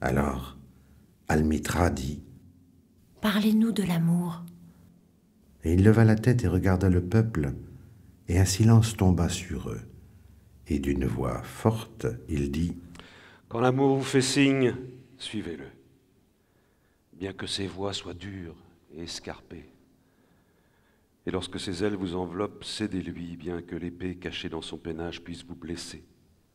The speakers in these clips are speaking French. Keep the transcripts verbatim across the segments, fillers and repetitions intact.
Alors, Almitra dit, « Parlez-nous de l'amour. » Et il leva la tête et regarda le peuple, et un silence tomba sur eux. Et d'une voix forte, il dit, « Quand l'amour vous fait signe, suivez-le, bien que ses voies soient dures et escarpées. Et lorsque ses ailes vous enveloppent, cédez-lui, bien que l'épée cachée dans son peinage puisse vous blesser.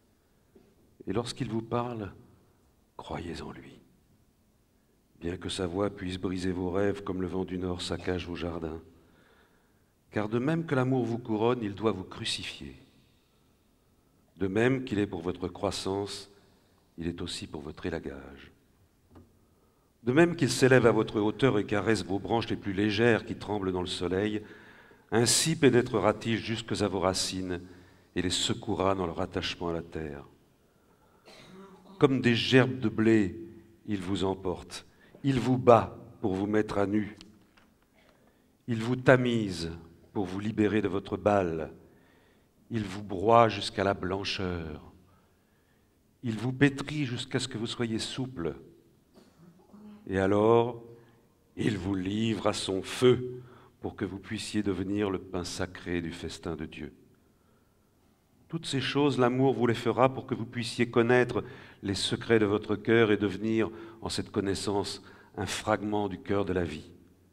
Et lorsqu'il vous parle, croyez en lui, bien que sa voix puisse briser vos rêves comme le vent du nord saccage vos jardins. Car de même que l'amour vous couronne, il doit vous crucifier. De même qu'il est pour votre croissance, il est aussi pour votre élagage. De même qu'il s'élève à votre hauteur et caresse vos branches les plus légères qui tremblent dans le soleil, ainsi pénétrera-t-il jusque à vos racines et les secouera dans leur attachement à la terre. Comme des gerbes de blé, il vous emporte, il vous bat pour vous mettre à nu, il vous tamise pour vous libérer de votre balle, il vous broie jusqu'à la blancheur, il vous pétrit jusqu'à ce que vous soyez souple, et alors il vous livre à son feu pour que vous puissiez devenir le pain sacré du festin de Dieu. Toutes ces choses, l'amour vous les fera pour que vous puissiez connaître les secrets de votre cœur et devenir, en cette connaissance, un fragment du cœur de la vie.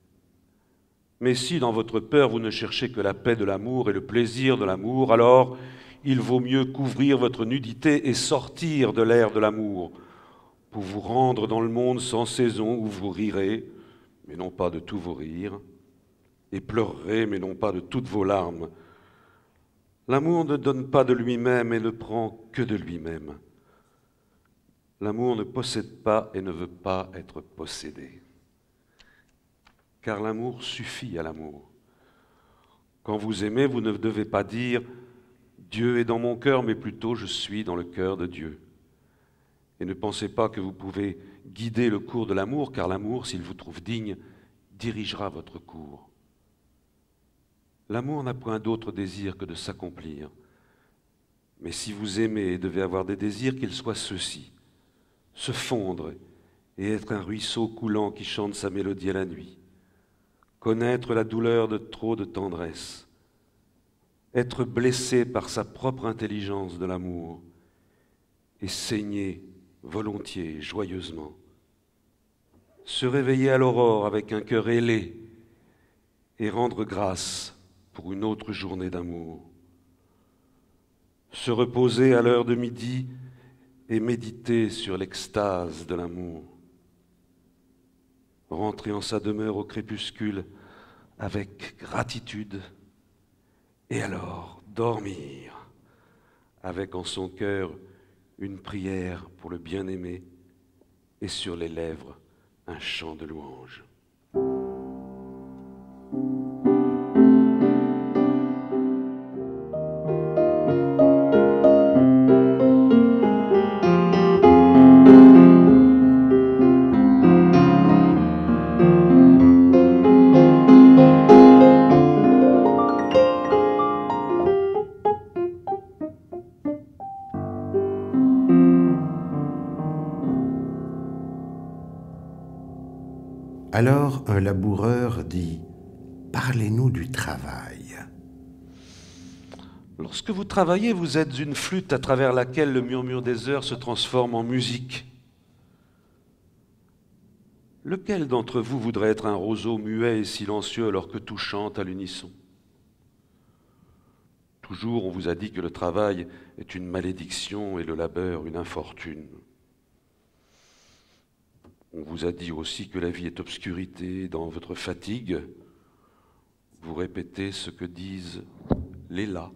Mais si dans votre peur vous ne cherchez que la paix de l'amour et le plaisir de l'amour, alors il vaut mieux couvrir votre nudité et sortir de l'air de l'amour pour vous rendre dans le monde sans saison où vous rirez, mais non pas de tous vos rires, et pleurerez, mais non pas de toutes vos larmes. L'amour ne donne pas de lui-même et ne prend que de lui-même. L'amour ne possède pas et ne veut pas être possédé. Car l'amour suffit à l'amour. Quand vous aimez, vous ne devez pas dire « Dieu est dans mon cœur », mais plutôt « Je suis dans le cœur de Dieu ». Et ne pensez pas que vous pouvez guider le cours de l'amour, car l'amour, s'il vous trouve digne, dirigera votre cours. L'amour n'a point d'autre désir que de s'accomplir. Mais si vous aimez et devez avoir des désirs, qu'ils soient ceux-ci, se fondre et être un ruisseau coulant qui chante sa mélodie à la nuit, connaître la douleur de trop de tendresse, être blessé par sa propre intelligence de l'amour et saigner volontiers, joyeusement, se réveiller à l'aurore avec un cœur ailé et rendre grâce pour une autre journée d'amour, se reposer à l'heure de midi et méditer sur l'extase de l'amour, rentrer en sa demeure au crépuscule avec gratitude et alors dormir avec en son cœur une prière pour le bien-aimé et sur les lèvres un chant de louange. Alors un laboureur dit, « Parlez-nous du travail. » Lorsque vous travaillez, vous êtes une flûte à travers laquelle le murmure des heures se transforme en musique. Lequel d'entre vous voudrait être un roseau muet et silencieux alors que tout chante à l'unisson? Toujours on vous a dit que le travail est une malédiction et le labeur une infortune. On vous a dit aussi que la vie est obscurité. Dans votre fatigue, vous répétez ce que disent les là.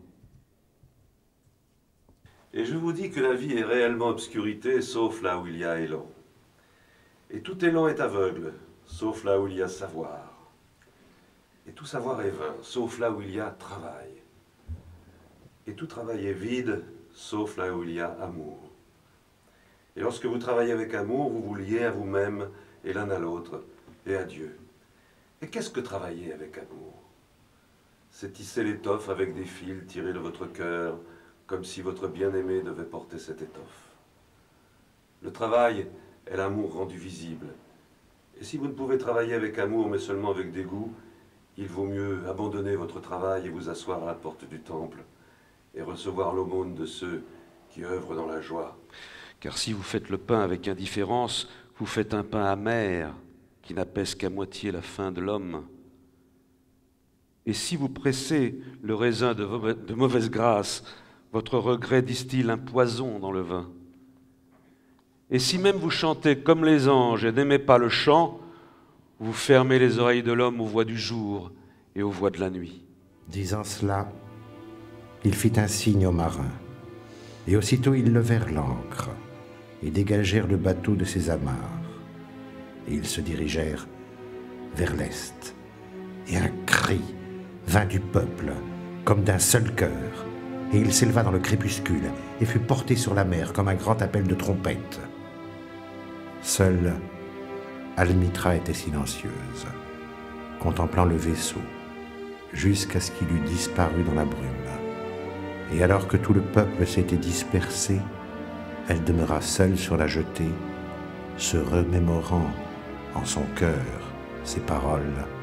Et je vous dis que la vie est réellement obscurité, sauf là où il y a élan. Et tout élan est aveugle, sauf là où il y a savoir. Et tout savoir est vain, sauf là où il y a travail. Et tout travail est vide, sauf là où il y a amour. Et lorsque vous travaillez avec amour, vous vous liez à vous-même et l'un à l'autre et à Dieu. Et qu'est-ce que travailler avec amour? C'est tisser l'étoffe avec des fils tirés de votre cœur, comme si votre bien-aimé devait porter cette étoffe. Le travail est l'amour rendu visible. Et si vous ne pouvez travailler avec amour, mais seulement avec dégoût, il vaut mieux abandonner votre travail et vous asseoir à la porte du temple et recevoir l'aumône de ceux qui œuvrent dans la joie. Car si vous faites le pain avec indifférence, vous faites un pain amer qui n'apaise qu'à moitié la faim de l'homme. Et si vous pressez le raisin de, de mauvaise grâce, votre regret distille un poison dans le vin. Et si même vous chantez comme les anges et n'aimez pas le chant, vous fermez les oreilles de l'homme aux voix du jour et aux voix de la nuit. Disant cela, il fit un signe aux marins, et aussitôt ils levèrent l'ancre et dégagèrent le bateau de ses amarres. Et ils se dirigèrent vers l'est. Et un cri vint du peuple, comme d'un seul cœur, et il s'éleva dans le crépuscule et fut porté sur la mer comme un grand appel de trompette. Seule Almitra était silencieuse, contemplant le vaisseau, jusqu'à ce qu'il eût disparu dans la brume. Et alors que tout le peuple s'était dispersé, elle demeura seule sur la jetée, se remémorant en son cœur ces paroles.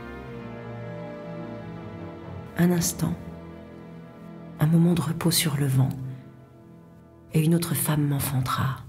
Un instant, un moment de repos sur le vent, et une autre femme m'enfantera.